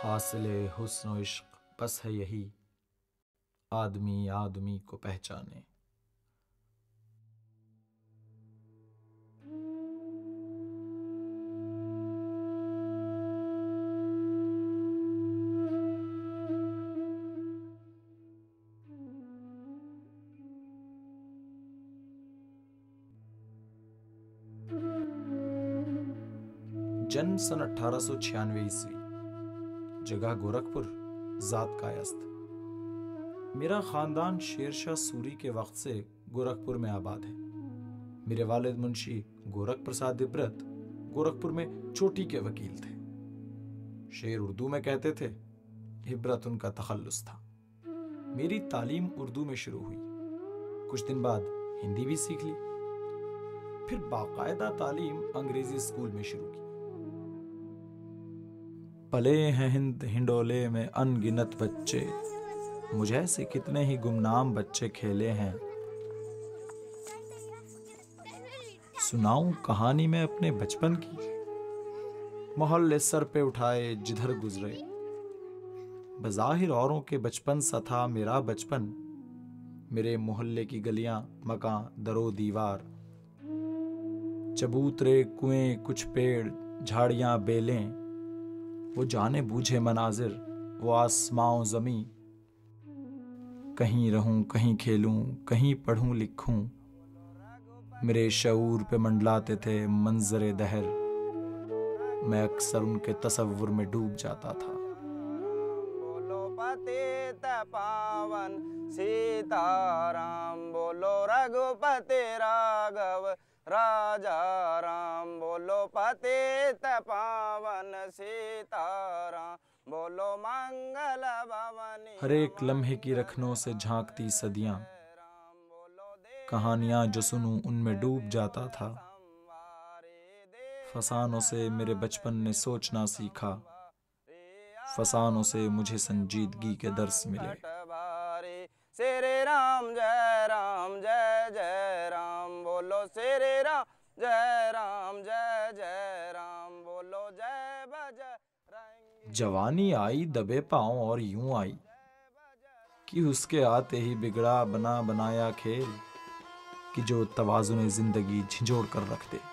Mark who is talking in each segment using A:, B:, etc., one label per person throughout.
A: हासिले हुस्न इश्क बस है यही, आदमी आदमी को पहचाने। जन्म सन 1896 ईस्वी, जगह गोरखपुर, जात कायस्थ। मेरा खानदान शेरशाह सूरी के वक्त से गोरखपुर में आबाद है। मेरे वालिद मुंशी गोरख प्रसाद इब्रत गोरखपुर में चोटी के वकील थे। शेर उर्दू में कहते थे, इब्रत उनका तखल्लुस था। मेरी तालीम उर्दू में शुरू हुई, कुछ दिन बाद हिंदी भी सीख ली, फिर बाकायदा तालीम अंग्रेजी स्कूल में शुरू की। पले हैं हिंद हिंडोले में अनगिनत बच्चे, मुझे ऐसे कितने ही गुमनाम बच्चे खेले हैं। सुनाऊं कहानी में अपने बचपन की, मोहल्ले सर पे उठाए जिधर गुजरे। बज़ाहिर औरों के बचपन सा था मेरा बचपन। मेरे मोहल्ले की गलियां, मकान, दरो दीवार, चबूतरे, कुएं, कुछ पेड़, झाड़ियां, बेलें, वो जाने बूझे मनाजिर, वो आसमां ज़मीं। कहीं रहूं, कहीं खेलूं, कहीं पढ़ूं लिखूं, मेरे शऊर पे मंडलाते थे मंजरे दहर। मैं अक्सर उनके तसव्वुर में डूब जाता था।
B: बोलो पतित पावन सीताराम, बोलो रघुपति राघव राजा राम, बोलो पतित पावन सीताराम, बोलो मंगल भवनी।
A: हर एक लम्हे की रखनों से झांकती सदियां, कहानियां जो सुनूं उनमें डूब जाता था। फसानों से मेरे बचपन ने सोचना सीखा, फसानों से मुझे संजीदगी के दर्स मिले।
B: श्री राम जय जय राम, बोलो श्री राम जय राम, बोलो जय बजरंगी।
A: जवानी आई दबे पांव और यूं आई कि उसके आते ही बिगड़ा बना बनाया खेल, कि जो तवाज़ुन जिंदगी झिंझोड़ कर रख दे।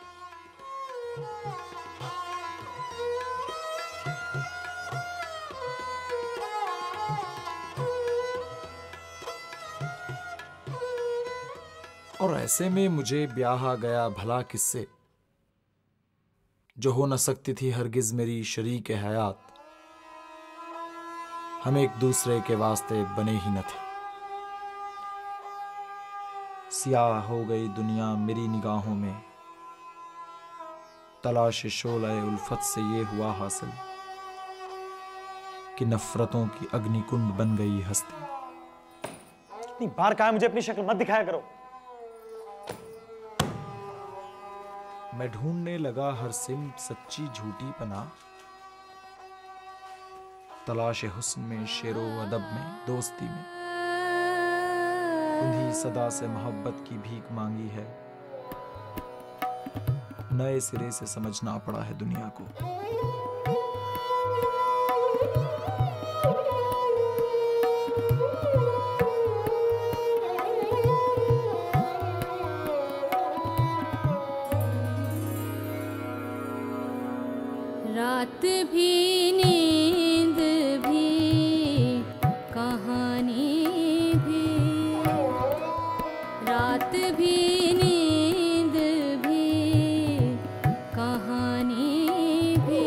A: और ऐसे में मुझे ब्याह आ गया भला किससे, जो हो न सकती थी हरगिज मेरी शरीक हयात। हम एक दूसरे के वास्ते बने ही न थे। सियाह हो गई दुनिया मेरी निगाहों में, तलाश शोले उल्फत से ये हुआ हासिल कि नफरतों की अग्निकुंड बन गई हस्ती।
C: इतनी बार कहा मुझे अपनी शक्ल मत दिखाया करो।
A: मैं ढूंढने लगा हर सिम सच्ची झूठी पनाह, तलाश हुस्न में, शेरो अदब में, दोस्ती में। उन्हीं सदा से मोहब्बत की भीख मांगी है, नए सिरे से समझना पड़ा है दुनिया को।
D: रात भी नींद भी कहानी भी, रात भी नींद भी कहानी भी।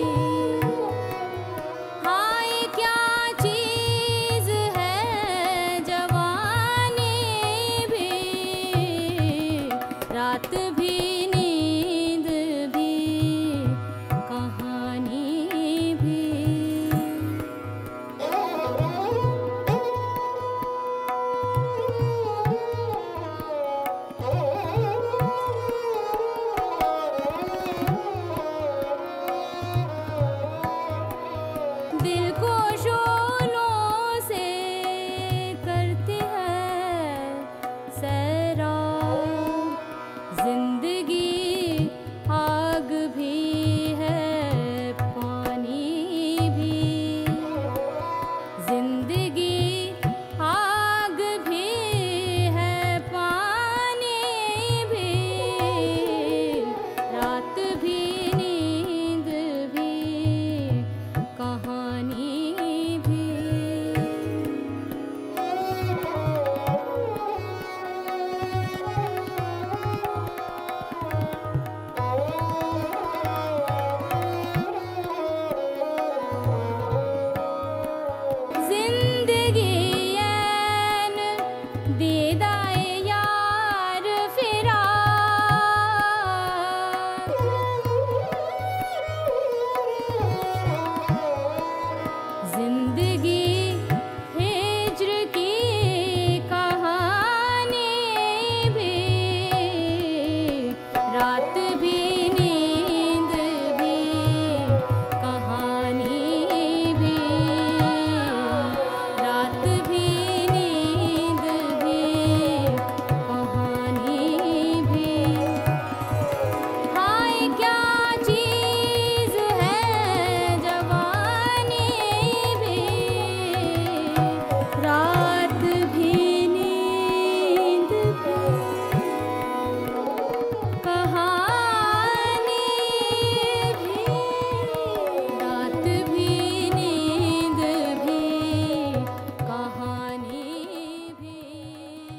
D: हाय क्या चीज़ है जवानी भी, रात भी नींद भी कहानी भी। दिल को शोलों से करती है सैराब जिंदगी।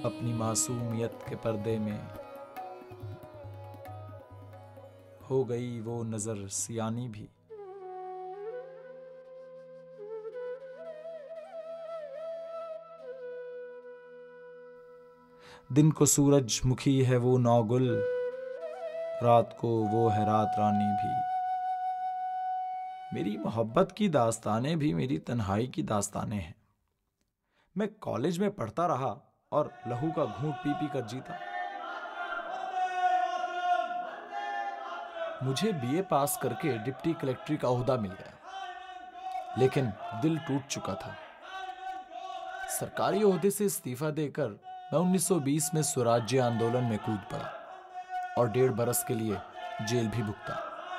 A: अपनी मासूमियत के पर्दे में हो गई वो नजर सियानी भी। दिन को सूरजमुखी है वो नौगुल, रात को वो है रात रानी भी। मेरी मोहब्बत की दास्तानें भी मेरी तन्हाई की दास्तानें हैं। मैं कॉलेज में पढ़ता रहा और लहू का घूंट पी पी कर जीता। मुझे बीए पास करके डिप्टी कलेक्ट्री का ओहदा मिल गया, लेकिन दिल टूट चुका था। सरकारी ओहदे से इस्तीफा देकर मैं 1920 में स्वराज्य आंदोलन में कूद पड़ा और 1.5 बरस के लिए जेल भी भुगता।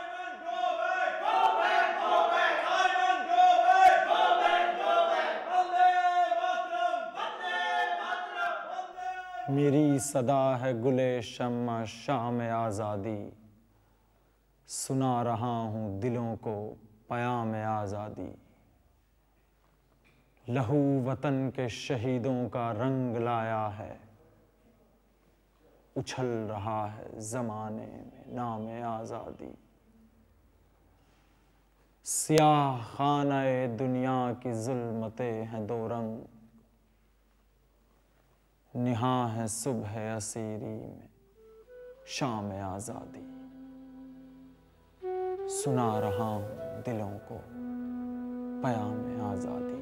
C: मेरी सदा है गुले शम्मा शाम आज़ादी, सुना रहा हूँ दिलों को पयाम आज़ादी। लहू वतन के शहीदों का रंग लाया है, उछल रहा है ज़माने में नाम आज़ादी। सियाह खानाए दुनिया की ज़ुल्मतें हैं दो रंग, निहा है सुबह असीरी में शाम आज़ादी। सुना रहा हूँ दिलों को पयाम आज़ादी।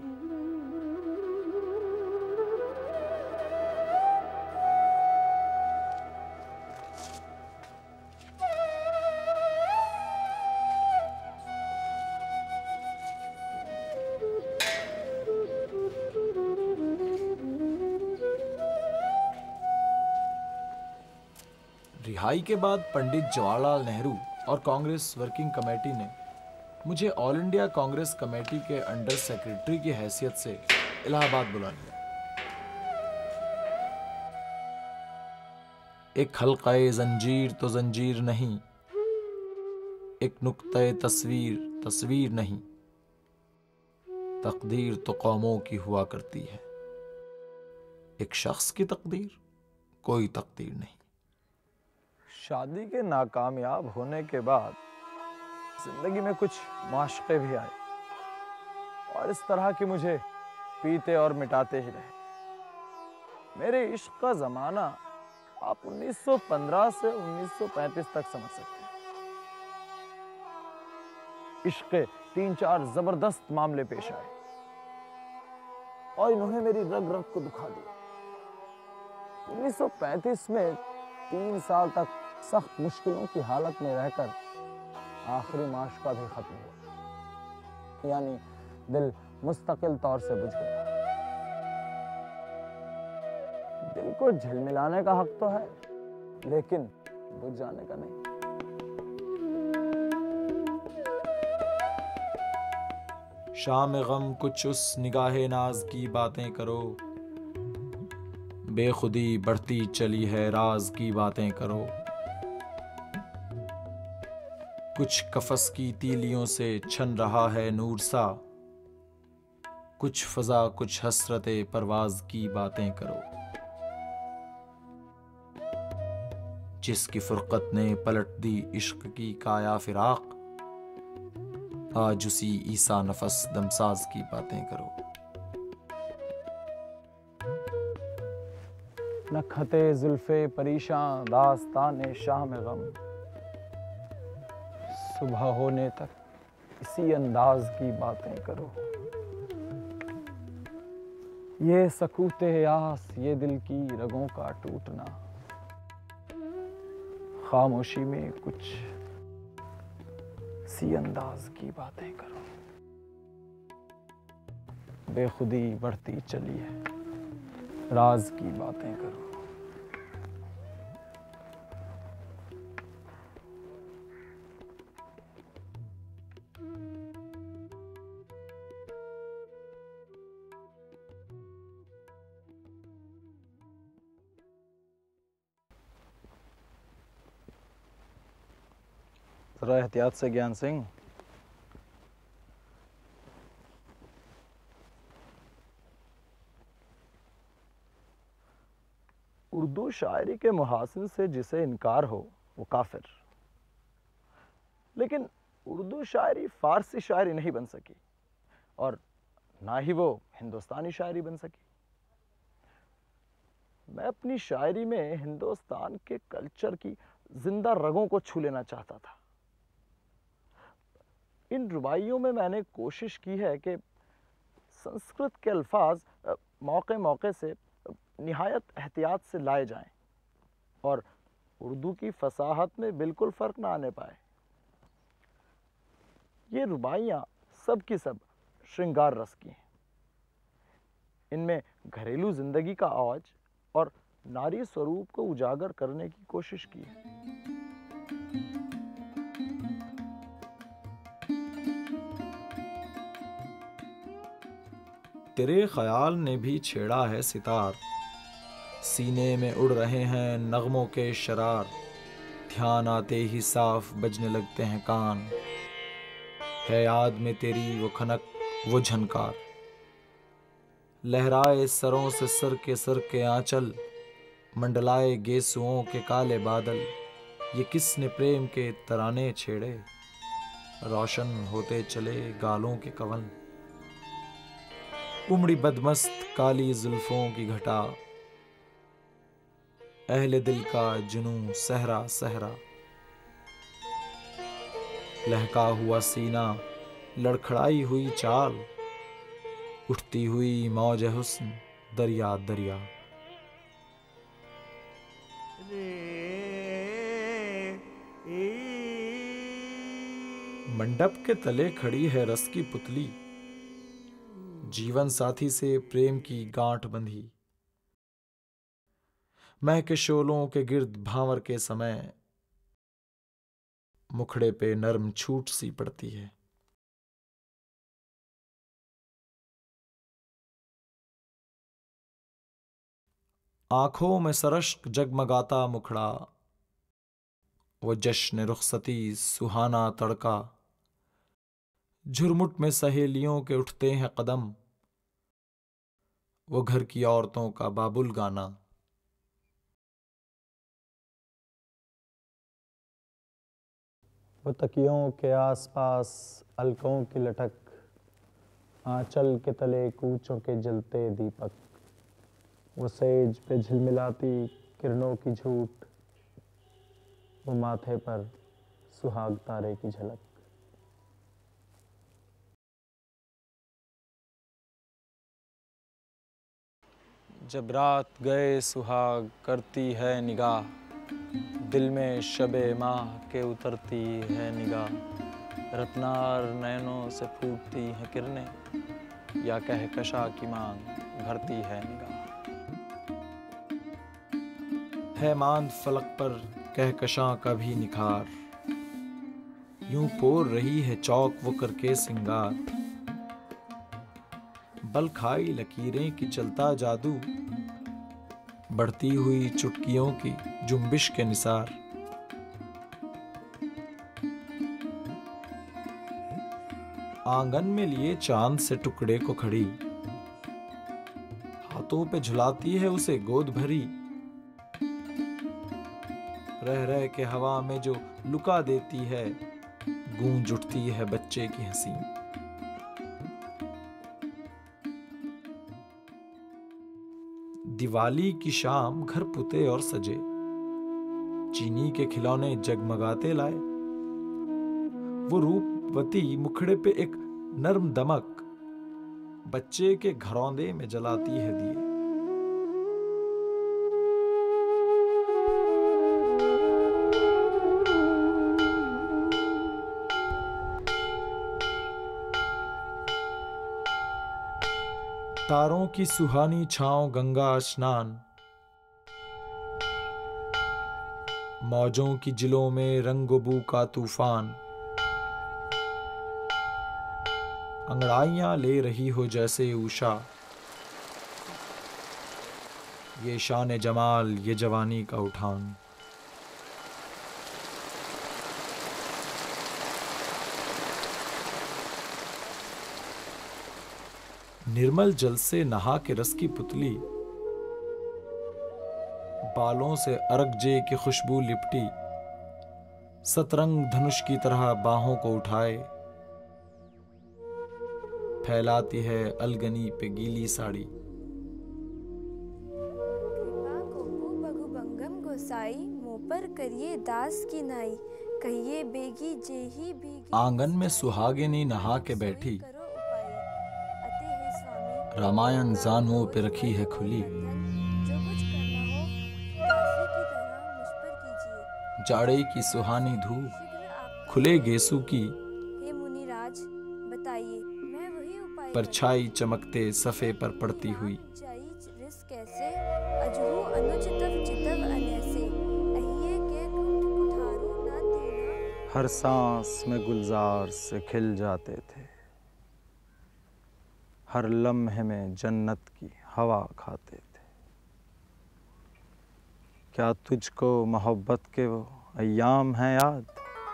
A: रिहाई के बाद पंडित जवाहरलाल नेहरू और कांग्रेस वर्किंग कमेटी ने मुझे ऑल इंडिया कांग्रेस कमेटी के अंडर सेक्रेटरी की हैसियत से इलाहाबाद बुला लिया। एक हल्काए जंजीर तो जंजीर नहीं, एक नुक्ते तस्वीर तस्वीर नहीं, तकदीर तो कौमों की हुआ करती है, एक शख्स की तकदीर कोई तकदीर नहीं।
E: शादी के नाकामयाब होने के बाद जिंदगी में कुछ माशक़े भी आए और इस तरह की मुझे पीते और मिटाते ही रहे। मेरे इश्क का ज़माना आप 1915 से 1935 तक समझ सकते हैं। इश्क के 3-4 जबरदस्त मामले पेश आए और इन्होंने मेरी रग रग को दुखा दिया। 1935 में 3 साल तक सख्त मुश्किलों की हालत में रहकर आखिरी माशका भी खत्म हुआ, यानी दिल मुस्तकिल तौर से बुझ गया। दिल को झिलमिलाने का हक तो है, लेकिन बुझ जाने का नहीं।
A: शाम गम कुछ उस निगाहे नाज की बातें करो, बेखुदी बढ़ती चली है राज की बातें करो। कुछ कफस की तीलियों से छन रहा है नूर सा, कुछ फजा कुछ हसरते परवाज की बातें करो। जिसकी फुरकत ने पलट दी इश्क की काया फिराक, आज उसी ईसा नफस दमसाज की बातें करो।
E: नखते जुल्फे परेशान दास्ताने शाम गम, सुबह होने तक इसी अंदाज की बातें करो। ये सकूते आस ये दिल की रगों का टूटना, खामोशी में कुछ सी अंदाज की बातें करो। बेखुदी बढ़ती चली है राज की बातें करो। जरा एहतियात से ज्ञान सिंह। उर्दू शायरी के मुहासिन से जिसे इनकार हो वो काफिर। लेकिन उर्दू शायरी फारसी शायरी नहीं बन सकी और ना ही वो हिंदुस्तानी शायरी बन सकी। मैं अपनी शायरी में हिंदुस्तान के कल्चर की जिंदा रगों को छू लेना चाहता था। इन रुबाइयों में मैंने कोशिश की है कि संस्कृत के अल्फाज मौके मौके से निहायत एहतियात से लाए जाएं और उर्दू की फसाहत में बिल्कुल फ़र्क ना आने पाए। ये रुबाइयाँ सब की सब श्रृंगार रस की हैं। इनमें घरेलू जिंदगी का औज और नारी स्वरूप को उजागर करने की कोशिश की है।
A: तेरे ख्याल ने भी छेड़ा है सितार, सीने में उड़ रहे हैं नगमों के शरार, ध्यान आते ही साफ बजने लगते हैं कान, है याद में तेरी वो खनक वो झनकार, लहराए सरों से सर के आंचल, मंडलाए गेसुओं के काले बादल, ये किसने प्रेम के तराने छेड़े, रोशन होते चले गालों के कवन, उमड़ी बदमस्त काली जुल्फों की घटा, अहले दिल का जुनून सहरा सहरा, लहका हुआ सीना लड़खड़ाई हुई चाल, उठती हुई मौज हुस्न दरिया दरिया। मंडप के तले खड़ी है रस की पुतली, जीवन साथी से प्रेम की गांठ बंधी, महके शोलों के गिर्द भांवर के समय, मुखड़े पे नर्म छूट सी पड़ती है। आंखों में सरश्क जगमगाता मुखड़ा, वो जश्न रुखसती सुहाना तड़का, झुरमुट में सहेलियों के उठते हैं कदम, वो घर की औरतों का बाबुल गाना।
C: वो तकियों के आसपास अलकों की लटक, आंचल के तले कूचों के जलते दीपक, वो सेज पे झिलमिलाती किरणों की झूठ, वो माथे पर सुहाग तारे की झलक। जब रात गए सुहाग करती है निगाह, दिल में शबे माह के उतरती है निगाह, रत्नार नयनों से फूटती हैं किरणें, या कहकशा की मांग भरती है निगाह।
A: है मांद फलक पर कहकशां का भी निखार, यूं पोर रही है चौक वो करके सिंगार, बल खाई लकीरें की चलता जादू, बढ़ती हुई चुटकियों की जुम्बिश के निसार। आंगन में लिए चांद से टुकड़े को खड़ी, हाथों पे झुलाती है उसे गोद भरी, रह रह के हवा में जो लुका देती है, गूंज उठती है बच्चे की हंसी। दिवाली की शाम घर पुते और सजे, चीनी के खिलौने जगमगाते लाए, वो रूपवती मुखड़े पे एक नर्म दमक, बच्चे के घरौंदे में जलाती है दिए। तारों की सुहानी छांव गंगा स्नान, मौजों की जिलों में रंगोबू का तूफान, अंगड़ाइयां ले रही हो जैसे उषा, ये शान जमाल ये जवानी का उठान। निर्मल जल से नहा के रस की पुतली, बालों से अरगजे की खुशबू लिपटी, सतरंग धनुष की तरह बाहों को उठाए, फैलाती है अलगनी पे गीली साड़ी।
F: कृपा कोपो बघुबंगम गोसाई, मुँह पर करिए दास की नाई, कहिए बेगी जेही भीगी।
A: आंगन में सुहागिनी नहा के बैठी,
F: करो उपाय, अते हे स्वामी
A: रामायण जानुओं पे रखी है खुली,
F: जो कुछ करना हो दासी की तरह मुझ पर कीजिए।
A: जाड़े की सुहानी धूप,
F: शीघ्र आप
A: खुले गेसू की
F: हे मुनिराज बताइए, मैं वही उपाय
A: परछाई चमकते सफ़े पर पड़ती हुई।
F: जाई रिस कैसे अजहू अनुचितव चितव अनैसे, अहिए के कुंठ कुठारू ना दीना।
C: हर सांस में गुलजार से खिल जाते थे, हर लम्हे में जन्नत की हवा खाते थे। क्या तुझको मोहब्बत के वो अय्याम हैं याद,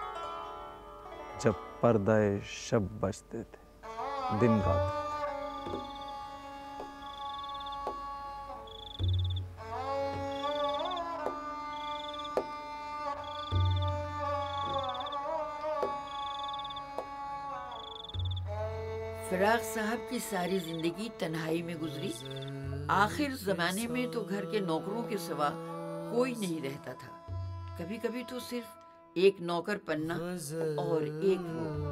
C: जब पर्दे शब बजते थे, दिन गाते थे।
G: फिराक साहब की सारी जिंदगी तन्हाई में गुजरी। आखिर जमाने में तो घर के नौकरों के सिवा कोई नहीं रहता था। कभी कभी तो सिर्फ एक नौकर पन्ना और एक वो।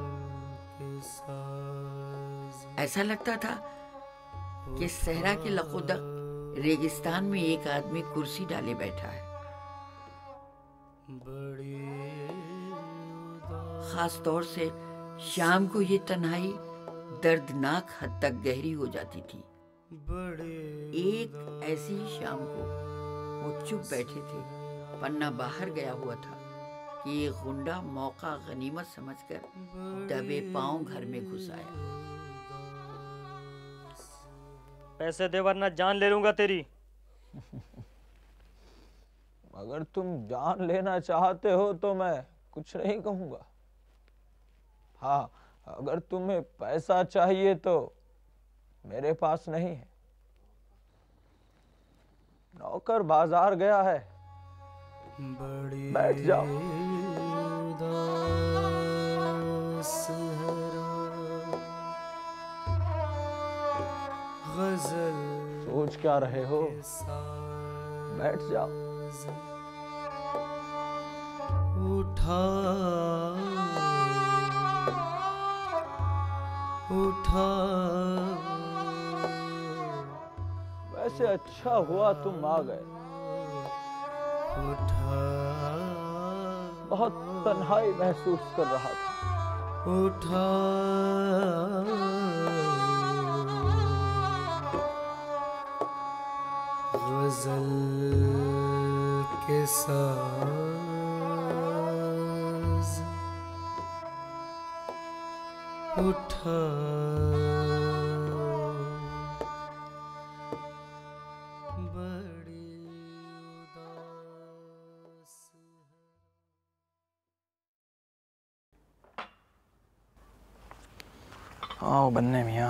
G: ऐसा लगता था कि सहरा के लकोदक रेगिस्तान में एक आदमी कुर्सी डाले बैठा है। खास तौर से शाम को ये तन्हाई दर्दनाक हद तक गहरी हो जाती थी। एक ऐसी ही शाम को वो चुप बैठे थे। पन्ना बाहर गया हुआ था कि ये गुंडा मौका गनीमत समझकर दबे पांव घर में घुस आया।
H: पैसे दे वरना जान ले लूंगा तेरी।
E: अगर तुम जान लेना चाहते हो तो मैं कुछ नहीं कहूँगा। हाँ, अगर तुम्हें पैसा चाहिए तो मेरे पास नहीं है। नौकर बाजार गया है, बैठ जाओ। सोच क्या रहे हो, बैठ जाओ।
I: उठा
E: वैसे अच्छा हुआ तुम आ गए।
I: उठा
E: बहुत तन्हाई महसूस कर रहा था।
I: उठा गजल के साथ उठा बड़ी उदास
C: आओ बन्ने मियाँ।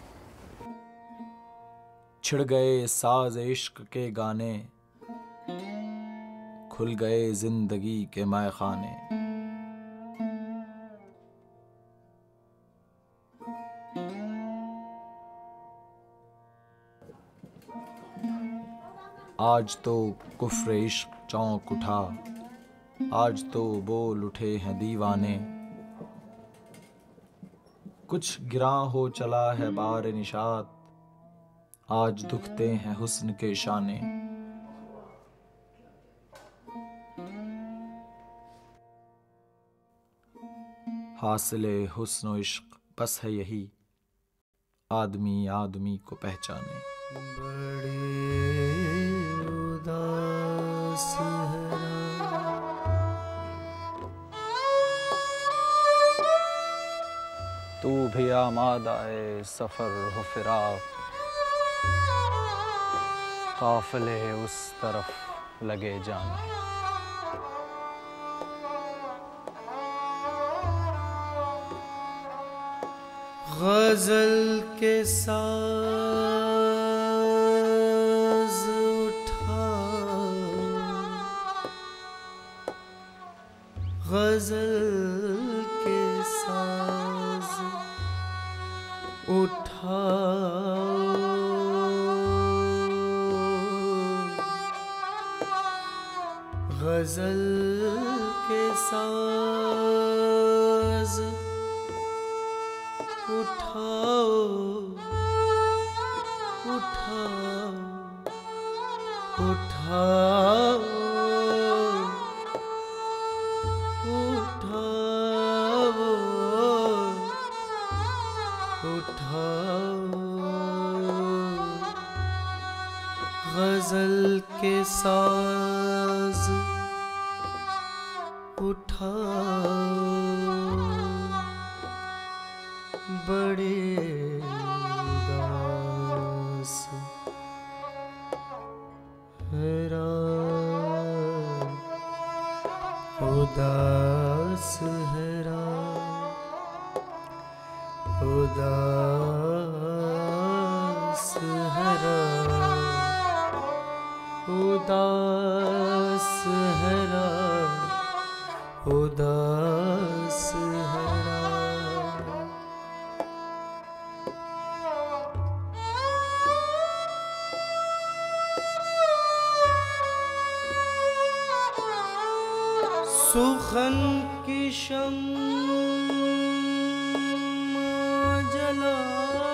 A: छिड़ गए साज इश्क के गाने, खुल गए जिंदगी के मैखाने। आज तो कुफ्र इश्क चौंक उठा, आज तो बोल उठे हैं दीवाने। कुछ गिरा हो चला है बार निशात, आज दुखते हैं हुस्न के शाने। हासिले हुस्न इश्क बस है यही, आदमी आदमी को पहचाने।
I: बड़ी उदास है
C: तू भी आमादाए सफर हो फिराक, काफिले उस तरफ लगे जाने।
I: गजल के साज उठा गजल के साज उठाओ, गजल के साज उठाओ, उठाओ, उठाओ, उठाओ, उठाओ, गजल के साज उठाओ, बड़े उदास हैरान, उदास हैरान, उदास हैरान, उदास हैरान, उदास हैरान। सुखन की शम्मा जला